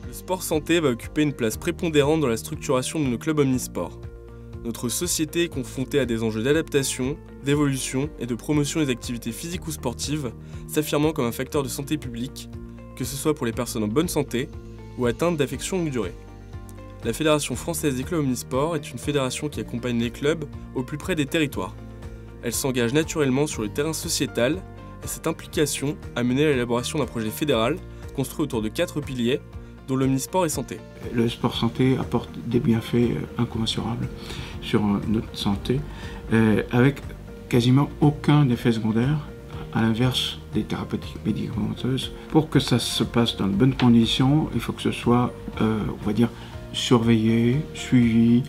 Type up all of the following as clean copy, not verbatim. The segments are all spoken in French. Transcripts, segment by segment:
Le sport santé va occuper une place prépondérante dans la structuration de nos clubs omnisports. Notre société est confrontée à des enjeux d'adaptation, d'évolution et de promotion des activités physiques ou sportives, s'affirmant comme un facteur de santé publique, que ce soit pour les personnes en bonne santé ou atteintes d'affections longue durée. La Fédération française des clubs omnisports est une fédération qui accompagne les clubs au plus près des territoires. Elle s'engage naturellement sur le terrain sociétal et cette implication a mené à l'élaboration d'un projet fédéral construit autour de 4 piliers dont l'omnisport et santé. Le sport santé apporte des bienfaits incommensurables sur notre santé avec quasiment aucun effet secondaire, à l'inverse des thérapeutiques médicamenteuses. Pour que ça se passe dans de bonnes conditions, il faut que ce soit, on va dire, surveillé, suivi,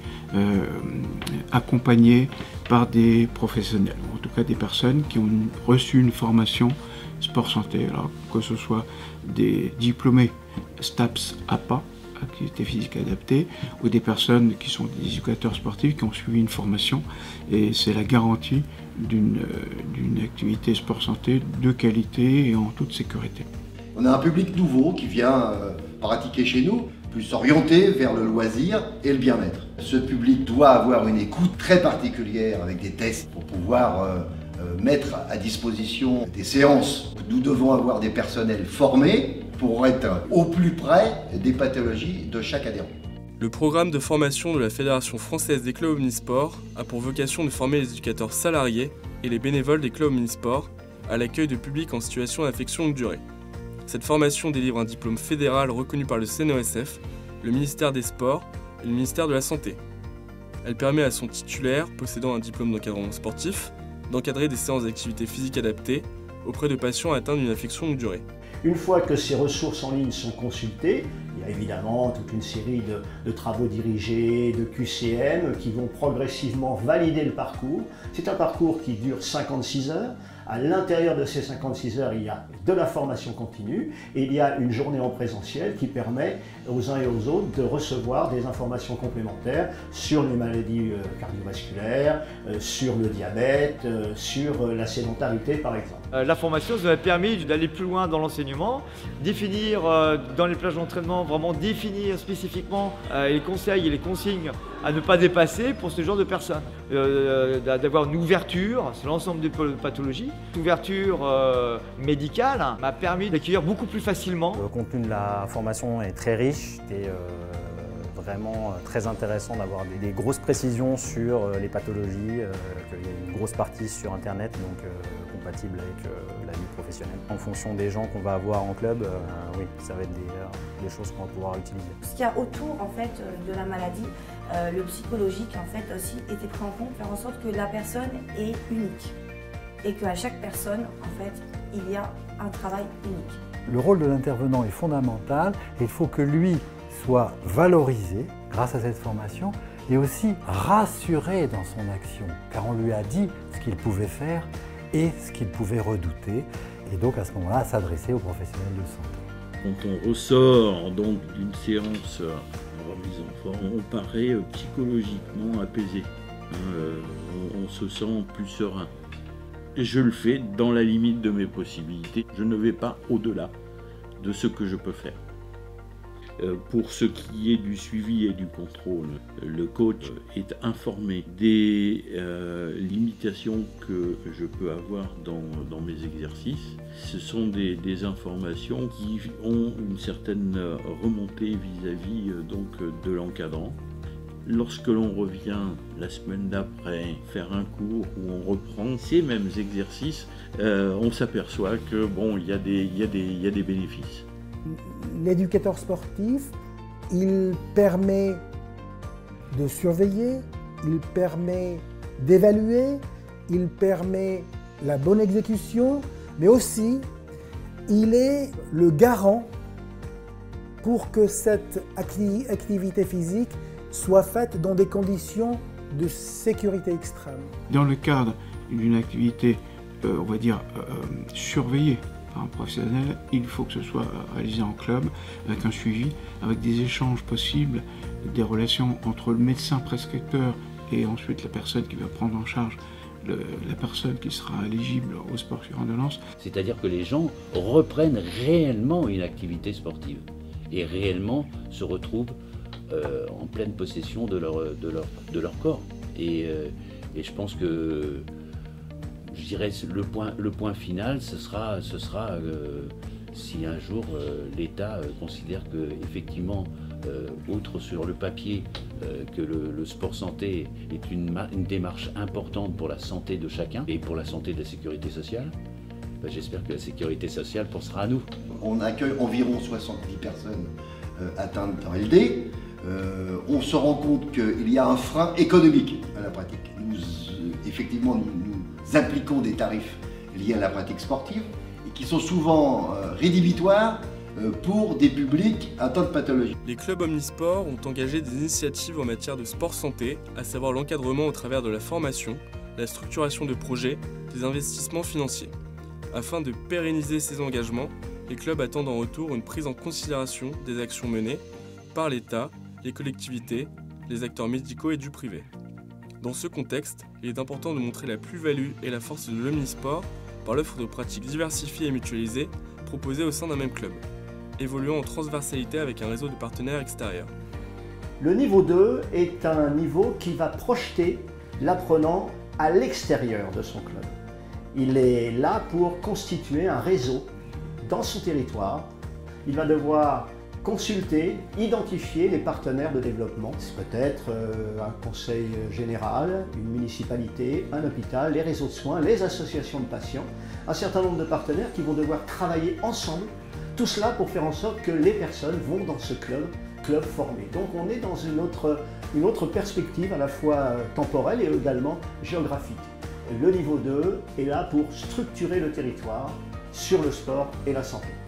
accompagné par des professionnels, ou en tout cas des personnes qui ont reçu une formation sport santé, alors que ce soit des diplômés STAPS APA, activité physique adaptée, ou des personnes qui sont des éducateurs sportifs qui ont suivi une formation, et c'est la garantie d'une activité sport santé de qualité et en toute sécurité. On a un public nouveau qui vient pratiquer chez nous, plus orienté vers le loisir et le bien-être. Ce public doit avoir une écoute très particulière avec des tests pour pouvoir mettre à disposition des séances. Nous devons avoir des personnels formés pour être au plus près des pathologies de chaque adhérent. Le programme de formation de la Fédération française des clubs omnisports a pour vocation de former les éducateurs salariés et les bénévoles des clubs omnisports à l'accueil de publics en situation d'affection longue durée. Cette formation délivre un diplôme fédéral reconnu par le CNOSF, le ministère des Sports et le ministère de la Santé. Elle permet à son titulaire, possédant un diplôme d'encadrement sportif, d'encadrer des séances d'activité physique adaptées auprès de patients atteints d'une affection longue durée. Une fois que ces ressources en ligne sont consultées, il y a évidemment toute une série de travaux dirigés, de QCM qui vont progressivement valider le parcours. C'est un parcours qui dure 56 heures. À l'intérieur de ces 56 heures, il y a de la formation continue et il y a une journée en présentiel qui permet aux uns et aux autres de recevoir des informations complémentaires sur les maladies cardiovasculaires, sur le diabète, sur la sédentarité par exemple. La formation nous a permis d'aller plus loin dans l'enseignement, définir dans les plages d'entraînement, vraiment définir spécifiquement les conseils et les consignes à ne pas dépasser pour ce genre de personnes. D'avoir une ouverture sur l'ensemble des pathologies. Cette ouverture médicale m'a permis d'accueillir beaucoup plus facilement. Le contenu de la formation est très riche et vraiment très intéressant d'avoir des grosses précisions sur les pathologies, qu'il y a une grosse partie sur internet, donc compatible avec la vie professionnelle. En fonction des gens qu'on va avoir en club, oui, ça va être des choses qu'on va pouvoir utiliser. Ce qu'il y a autour en fait de la maladie, le psychologique en fait aussi était pris en compte, faire en sorte que la personne est unique et qu'à chaque personne en fait il y a un travail unique. Le rôle de l'intervenant est fondamental et il faut que lui soit valorisé grâce à cette formation et aussi rassuré dans son action, car on lui a dit ce qu'il pouvait faire et ce qu'il pouvait redouter, et donc à ce moment-là s'adresser aux professionnels de santé. Quand on ressort donc d'une séance remise en forme, on paraît psychologiquement apaisé, on se sent plus serein. Et je le fais dans la limite de mes possibilités, je ne vais pas au-delà de ce que je peux faire. Pour ce qui est du suivi et du contrôle, le coach est informé des limitations que je peux avoir dans mes exercices. Ce sont des informations qui ont une certaine remontée vis-à-vis donc de l'encadrant. Lorsque l'on revient la semaine d'après faire un cours où on reprend ces mêmes exercices, on s'aperçoit que bon, il y a des bénéfices. L'éducateur sportif, il permet de surveiller, il permet d'évaluer, il permet la bonne exécution, mais aussi il est le garant pour que cette activité physique soit faite dans des conditions de sécurité extrême. Dans le cadre d'une activité, on va dire, surveillée par un professionnel, il faut que ce soit réalisé en club, avec un suivi, avec des échanges possibles, des relations entre le médecin prescripteur et ensuite la personne qui va prendre en charge la personne qui sera éligible au sport sur ordonnance. C'est-à-dire que les gens reprennent réellement une activité sportive. et réellement se retrouvent en pleine possession de leur corps. Et je pense que, je dirais, le point final, ce sera si un jour l'État considère que, effectivement, outre sur le papier, que le sport santé est une démarche importante pour la santé de chacun et pour la santé de la sécurité sociale, j'espère que la sécurité sociale pensera à nous. On accueille environ 70 personnes atteintes en LD. On se rend compte qu'il y a un frein économique à la pratique. Effectivement, nous appliquons des tarifs liés à la pratique sportive et qui sont souvent rédhibitoires pour des publics atteints de pathologies. Les clubs omnisports ont engagé des initiatives en matière de sport santé, à savoir l'encadrement au travers de la formation, la structuration de projets, des investissements financiers. Afin de pérenniser ces engagements, les clubs attendent en retour une prise en considération des actions menées par l'État, les collectivités, les acteurs médicaux et du privé. Dans ce contexte, il est important de montrer la plus-value et la force de l'omnisport par l'offre de pratiques diversifiées et mutualisées proposées au sein d'un même club, évoluant en transversalité avec un réseau de partenaires extérieurs. Le niveau 2 est un niveau qui va projeter l'apprenant à l'extérieur de son club. Il est là pour constituer un réseau dans son territoire. Il va devoir consulter, identifier les partenaires de développement. C'est peut-être un conseil général, une municipalité, un hôpital, les réseaux de soins, les associations de patients, un certain nombre de partenaires qui vont devoir travailler ensemble, tout cela pour faire en sorte que les personnes vont dans ce club formé. Donc on est dans une autre perspective à la fois temporelle et également géographique. Le niveau 2 est là pour structurer le territoire sur le sport et la santé.